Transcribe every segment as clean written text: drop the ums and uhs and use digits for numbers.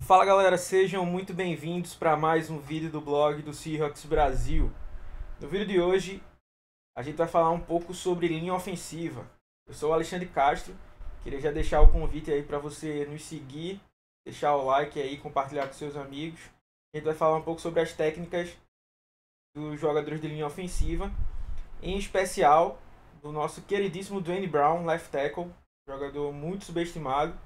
Fala galera, sejam muito bem-vindos para mais um vídeo do blog do Seahawks Brasil. No vídeo de hoje a gente vai falar um pouco sobre linha ofensiva. Eu sou o Alexandre Castro, queria já deixar o convite aí para você nos seguir, deixar o like aí, compartilhar com seus amigos. A gente vai falar um pouco sobre as técnicas dos jogadores de linha ofensiva, em especial do nosso queridíssimo Duane Brown, left tackle, jogador muito subestimado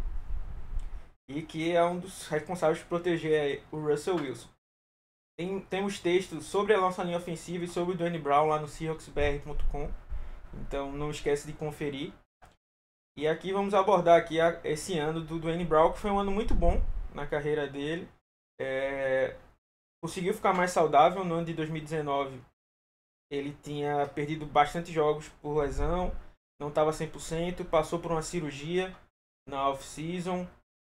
e que é um dos responsáveis por proteger o Russell Wilson. Temos textos sobre a nossa linha ofensiva e sobre o Duane Brown lá no seahawksbr.com, então não esquece de conferir. E aqui vamos abordar aqui esse ano do Duane Brown, que foi um ano muito bom na carreira dele. Conseguiu ficar mais saudável no ano de 2019. Ele tinha perdido bastante jogos por lesão, não estava 100%, passou por uma cirurgia na off-season.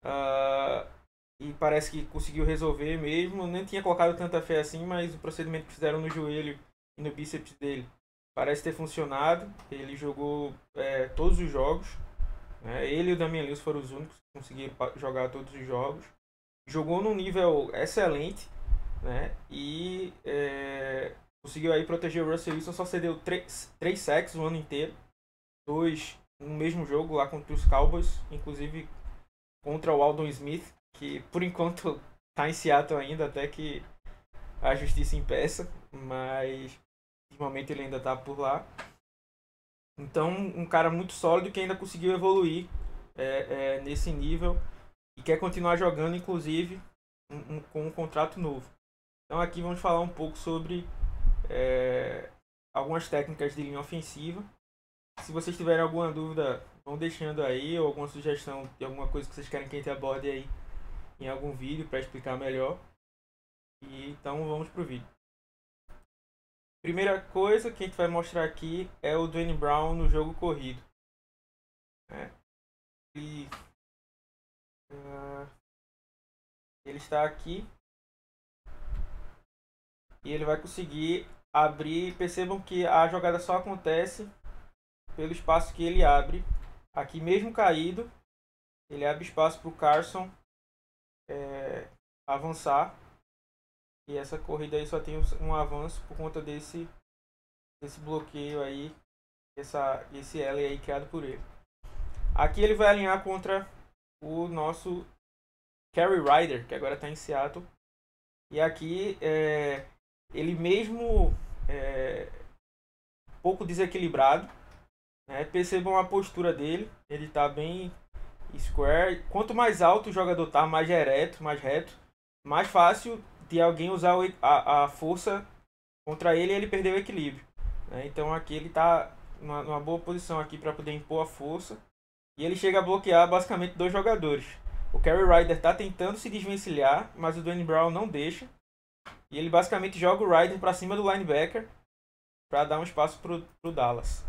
E parece que conseguiu resolver mesmo. Nem tinha colocado tanta fé assim, mas o procedimento que fizeram no joelho e no bíceps dele parece ter funcionado. Ele jogou todos os jogos, né? Ele e o Damian Lewis foram os únicos que conseguiram jogar todos os jogos. Jogou num nível excelente, né? E conseguiu aí proteger o Russell Wilson. Só cedeu 3 sacks o ano inteiro, 2 no mesmo jogo lá contra os Cowboys, inclusive contra o Aldon Smith, que por enquanto está em Seattle ainda, até que a justiça impeça, mas de momento ele ainda está por lá. Então, um cara muito sólido que ainda conseguiu evoluir nesse nível e quer continuar jogando, inclusive com um contrato novo. Então aqui vamos falar um pouco sobre algumas técnicas de linha ofensiva. Se vocês tiverem alguma dúvida, vão deixando aí, ou alguma sugestão de alguma coisa que vocês querem que a gente aborde aí em algum vídeo para explicar melhor. E então vamos pro vídeo. Primeira coisa que a gente vai mostrar aqui é o Duane Brown no jogo corrido. Ele está aqui e ele vai conseguir abrir. Percebam que a jogada só acontece pelo espaço que ele abre. Aqui mesmo caído, ele abre espaço para o Carson avançar. E essa corrida aí só tem um avanço por conta desse bloqueio aí, esse L aí criado por ele. Aqui ele vai alinhar contra o nosso Kerry Ryder, que agora está em Seattle. E aqui ele mesmo um pouco desequilibrado, né? Percebam a postura dele, ele está bem square. Quanto mais alto o jogador está, mais ereto, mais reto, mais fácil de alguém usar a força contra ele e ele perder o equilíbrio, né? Então aqui ele está numa boa posição aqui para poder impor a força. E ele chega a bloquear basicamente 2 jogadores. O Kerry Ryder está tentando se desvencilhar, mas o Duane Brown não deixa. E ele basicamente joga o Ryder para cima do linebacker para dar um espaço para o Dallas.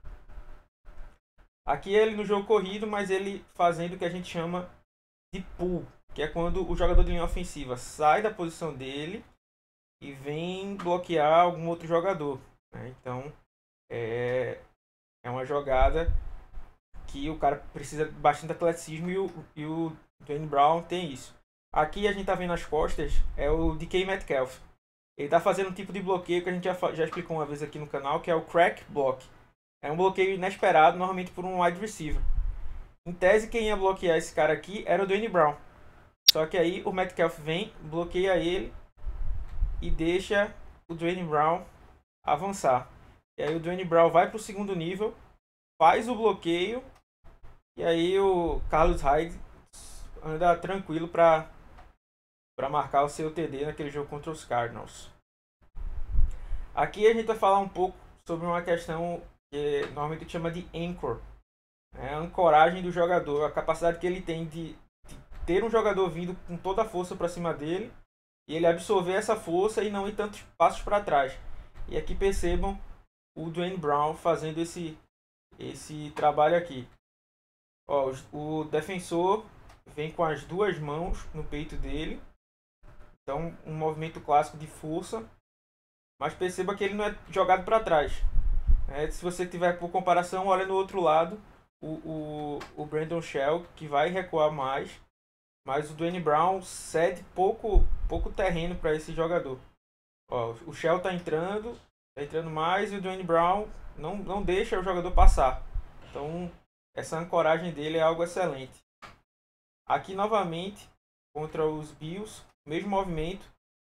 Aqui ele no jogo corrido, mas ele fazendo o que a gente chama de pull, que é quando o jogador de linha ofensiva sai da posição dele e vem bloquear algum outro jogador, né? Então é uma jogada que o cara precisa de bastante atleticismo e o Duane Brown tem isso. Aqui a gente está vendo as costas, é o DK Metcalf. Ele está fazendo um tipo de bloqueio que a gente já explicou uma vez aqui no canal, que é o crack block. É um bloqueio inesperado, normalmente por um wide receiver. Em tese, quem ia bloquear esse cara aqui era o Duane Brown. Só que aí o Metcalf vem, bloqueia ele e deixa o Duane Brown avançar. E aí o Duane Brown vai para o segundo nível, faz o bloqueio e aí o Carlos Hyde anda tranquilo para marcar o seu TD naquele jogo contra os Cardinals. Aqui a gente vai falar um pouco sobre uma questão que normalmente a gente chama de anchor. A ancoragem do jogador, a capacidade que ele tem de ter um jogador vindo com toda a força para cima dele e ele absorver essa força e não ir tantos passos para trás. E aqui percebam o Duane Brown fazendo esse trabalho aqui. Ó, o defensor vem com as 2 mãos no peito dele. Então, um movimento clássico de força. Mas perceba que ele não é jogado para trás. Se você tiver por comparação, olha no outro lado o Brandon Shell, que vai recuar mais. mas o Dwayne Brown cede pouco terreno para esse jogador. Ó, o Shell tá entrando mais e o Dwayne Brown não deixa o jogador passar. Então, essa ancoragem dele é algo excelente. Aqui novamente, contra os Bills, mesmo movimento.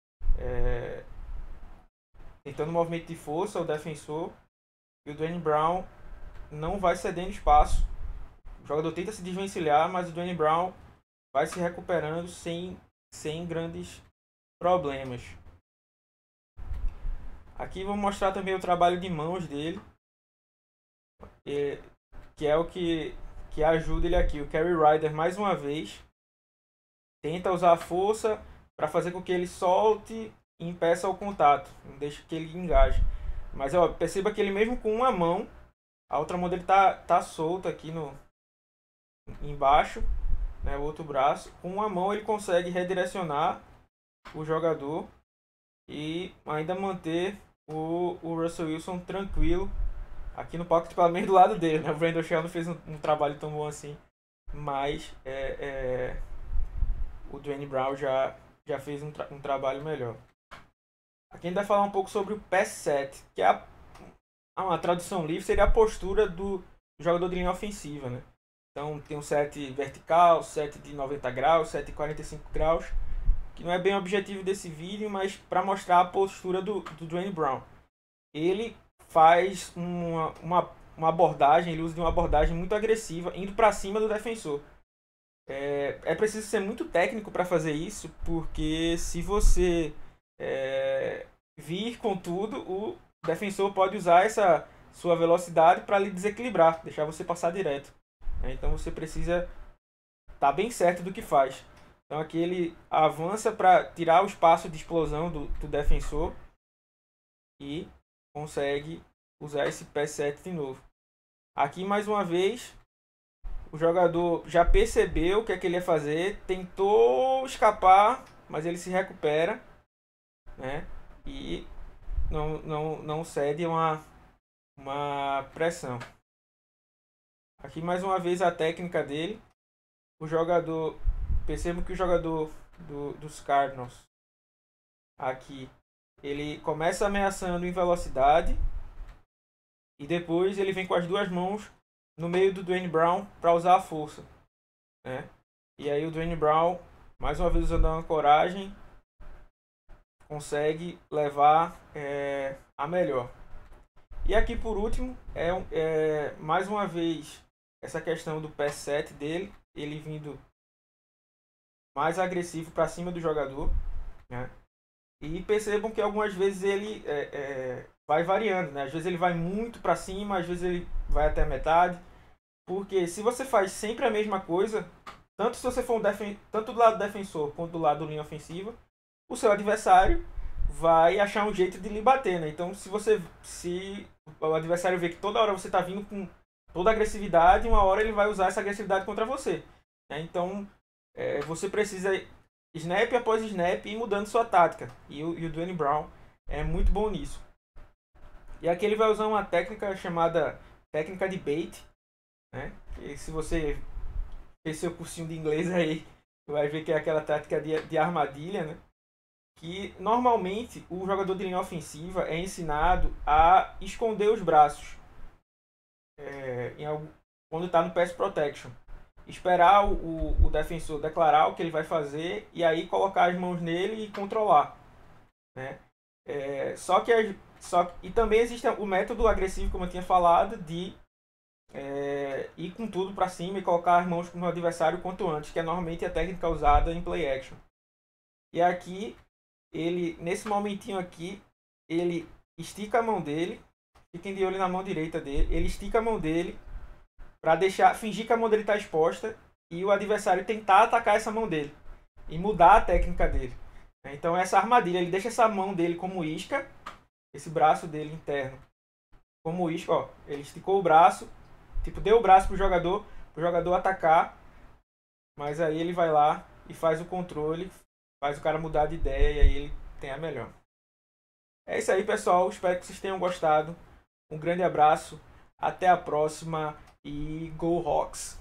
Tentando um movimento de força, o defensor. E o Dwayne Brown não vai cedendo espaço. O jogador tenta se desvencilhar, mas o Dwayne Brown vai se recuperando sem grandes problemas. Aqui vou mostrar também o trabalho de mãos dele, que é o que ajuda ele aqui. O Kerry Ryder, mais uma vez, tenta usar a força para fazer com que ele solte e impeça o contato, não deixe que ele engaje. Mas ó, perceba que ele mesmo com uma mão, a outra mão dele tá solta aqui embaixo, né, o outro braço. Com uma mão ele consegue redirecionar o jogador e ainda manter o Russell Wilson tranquilo aqui no pocket, pelo menos do lado dele, né? O Brandon Shell não fez um trabalho tão bom assim, mas o Dwayne Brown já fez um trabalho melhor. Aqui a gente vai falar um pouco sobre o pass set, que é uma tradução livre, seria a postura do jogador de linha ofensiva, né? Então tem um set vertical, set de 90 graus, set de 45 graus, que não é bem o objetivo desse vídeo, mas para mostrar a postura do Dwayne Brown. Ele faz uma abordagem, ele usa de uma abordagem muito agressiva, indo para cima do defensor. É preciso ser muito técnico para fazer isso, porque se você vir com tudo, o defensor pode usar essa sua velocidade para lhe desequilibrar, deixar você passar direto. Então você precisa estar bem certo do que faz. Então aqui ele avança para tirar o espaço de explosão do defensor e consegue usar esse pass set de novo. Aqui mais uma vez o jogador já percebeu o que é que ele ia fazer, tentou escapar, mas ele se recupera, né? E não cede uma pressão. Aqui mais uma vez a técnica dele. O jogador, percebo que o jogador dos Cardinals aqui, ele começa ameaçando em velocidade e depois ele vem com as duas mãos no meio do Dwayne Brown para usar a força, né? E aí o Dwayne Brown, mais uma vez usando a ancoragem, consegue levar a melhor. E aqui por último, mais uma vez essa questão do pass set dele, ele vindo mais agressivo para cima do jogador, né? E percebam que algumas vezes ele vai variando, né? Às vezes ele vai muito para cima, às vezes ele vai até a metade. Porque se você faz sempre a mesma coisa, tanto se você for tanto do lado defensor quanto do lado da linha ofensiva, o seu adversário vai achar um jeito de lhe bater, né? Então se o adversário vê que toda hora você está vindo com toda a agressividade, uma hora ele vai usar essa agressividade contra você, né? Então você precisa snap após snap ir mudando sua tática. E o Dwayne Brown é muito bom nisso. E aqui ele vai usar uma técnica chamada técnica de bait, né? E se você fez seu cursinho de inglês aí, vai ver que é aquela tática de armadilha, né? Que normalmente o jogador de linha ofensiva é ensinado a esconder os braços quando está no pass protection. Esperar o defensor declarar o que ele vai fazer e aí colocar as mãos nele e controlar, né? E também existe o método agressivo, como eu tinha falado, de ir com tudo para cima e colocar as mãos no adversário quanto antes, que é normalmente a técnica usada em play action. E aqui, nesse momentinho aqui, ele estica a mão dele, fiquem de olho na mão direita dele, ele estica a mão dele para fingir que a mão dele está exposta e o adversário tentar atacar essa mão dele e mudar a técnica dele. Então essa armadilha, ele deixa essa mão dele como isca, esse braço dele interno como isca, ó, ele esticou o braço, tipo, deu o braço pro jogador atacar, mas aí ele vai lá e faz o controle, faz o cara mudar de ideia e aí ele tem a melhor. É isso aí, pessoal, espero que vocês tenham gostado. Um grande abraço, até a próxima e Go Hawks!